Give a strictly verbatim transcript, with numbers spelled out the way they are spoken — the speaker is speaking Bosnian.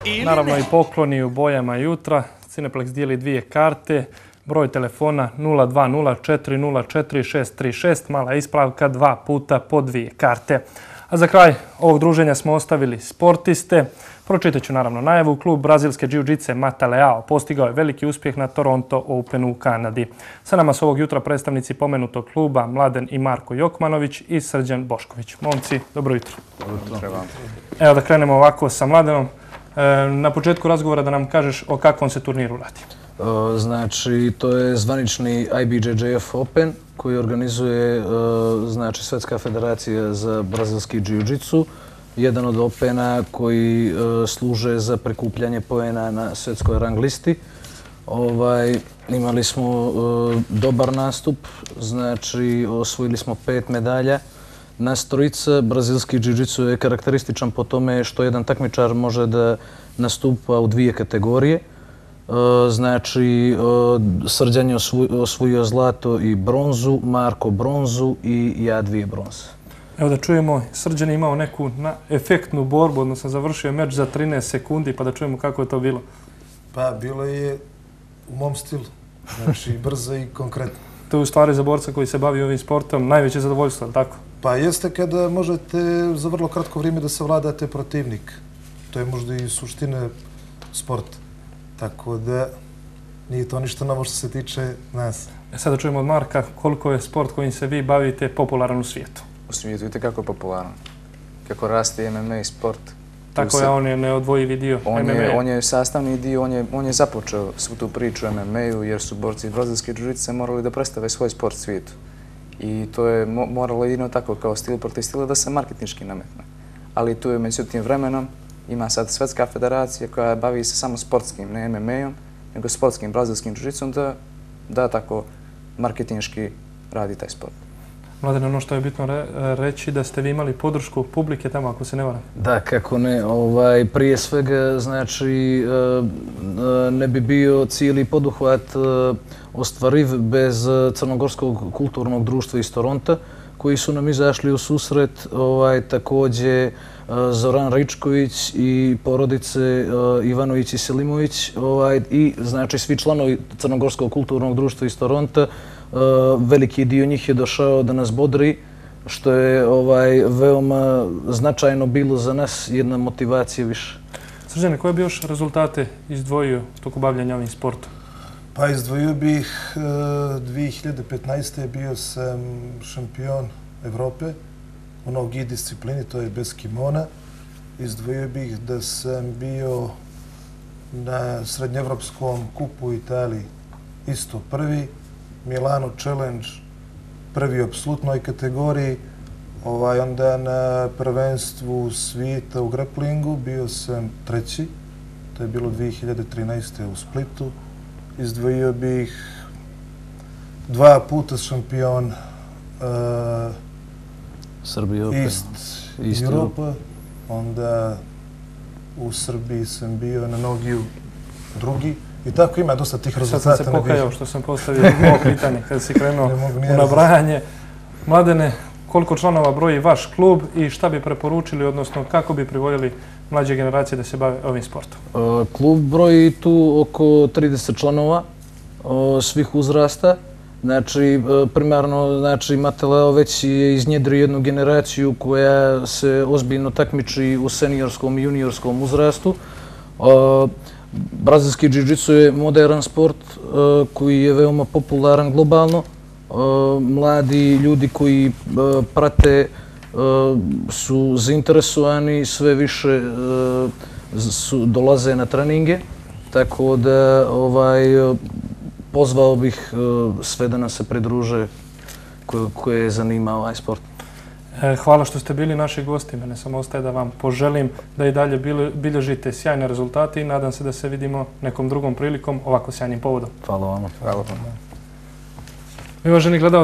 Naravno i pokloni u bojama jutra. Cineplex dijeli dvije karte. Broj telefona nula dva nula četiri nula četiri šest tri šest, mala ispravka, dva puta po dvije karte. A za kraj ovog druženja smo ostavili sportiste. Pročitat ću naravno najavu. Klub brazilske džiu-džice Mata Leao postigao je veliki uspjeh na Toronto Openu u Kanadi. Sa nama su ovog jutra predstavnici pomenutog kluba Mladen i Marko Jokmanović i Srđan Bošković. Momci, dobro jutro. Evo da krenemo ovako sa Mladenom. Na početku razgovora da nam kažeš o kakvom se turniru radi. Znači, to je zvanični I B J J F Open koji organizuje znači, Svetska federacija za brazilski džiu-džicu. Jedan od opena koji služe za prikupljanje poena na svetskoj rang listi. Ovaj, imali smo dobar nastup, znači osvojili smo pet medalja. Nas trojica, brazilski džiu-džicu je karakterističan po tome što jedan takmičar može da nastupa u dvije kategorije. Znači, Srđan je osvojio zlato i bronzu, Marko bronzu i ja dvije bronze. Evo da čujemo, Srđan je imao neku efektnu borbu, odnosno završio meč za trinaest sekundi, pa da čujemo kako je to bilo. Pa bilo je u mom stilu, znači brzo i konkretno. To je u stvari za borca koji se bavi ovim sportom najveće zadovoljstvo, tako? Pa jeste kada možete za vrlo kratko vrijeme da savladate protivnik. To je možda i suština sporta. Tako da nije to ništa novo što se tiče nas. E sada čujemo od Marka koliko je sport kojim se vi bavite popularan u svijetu. U svijetu vidite kako je popularan. Kako raste M M A sport. Tako je, on je neodvojivi dio M M A. On je sastavni dio, on je započeo svu tu priču o M M A-u jer su borci brazilske džiu-džice morali da predstave svoj sport svijetu. I to je moralo jedino tako kao stil protiv stila da se marketinški nametne. Ali tu je međutim vremenom ima sad Svetska federacija koja bavi se samo sportskim, ne M M A-om, nego sportskim brazilskim džiu-džicom da, da tako marketinški radi taj sport. Mladen, ono što je bitno re, reći da ste vi imali podršku publike tamo, ako se ne varam. Da, kako ne. Ovaj, prije svega, znači, ne bi bio cijeli poduhvat ostvariv bez Crnogorskog kulturnog društva iz Toronta, koji su nam izašli u susret, ovaj, također Zoran Ričković i porodice Ivanović i Selimović ovaj, i znači svi članovi Crnogorskog kulturnog društva iz Toronta. Veliki dio njih je došao da nas bodri, što je ovaj, veoma značajno bilo za nas, jedna motivacija više. Srđane, koje bi još rezultate izdvojio toko bavljanja ovim sportom? Pa izdvojio bih dvije hiljade petnaeste. bio sam šampion Evrope u nogi disciplini, to je bez kimona. Izdvojio bih da sam bio na srednjeevropskom kupu u Italiji isto prvi. Milano Challenge prvi u apsolutnoj kategoriji. Ovaj, onda na prvenstvu svijeta u grapplingu bio sam treći. To je bilo dvije hiljade trinaeste. u Splitu. Izdvojio bih dva puta šampion uh, Srbije, East, East Europa. Onda u Srbiji sam bio na nogiju drugi. I tako ima dosta tih rezultata. Sad sam se pokajao što sam postavio ovo pitanje kada si krenuo u nabrajanje. Mladene, koliko članova broji vaš klub i šta bi preporučili, odnosno kako bi privoljeli mlađe generacije da se bave ovim sportom? Klub broji tu oko trideset članova svih uzrasta. Znači, primarno, znači, Mata Leao već je iznjedrio jednu generaciju koja se ozbiljno takmiči u seniorskom i juniorskom uzrastu. Brazilski džiu-džicu je modern sport koji je veoma popularan globalno. Mladi ljudi koji prate su zainteresovani, sve više dolaze na treninge, tako da pozvao bih sve da nam se pridruže koje zanima ovaj sport. Hvala što ste bili naši gosti. Mene samo ostaje da vam poželim da i dalje bilježite sjajne rezultate i nadam se da se vidimo nekom drugom prilikom ovako sjajnim povodom. Hvala vama. Hvala vam. Uvaženi gledalci,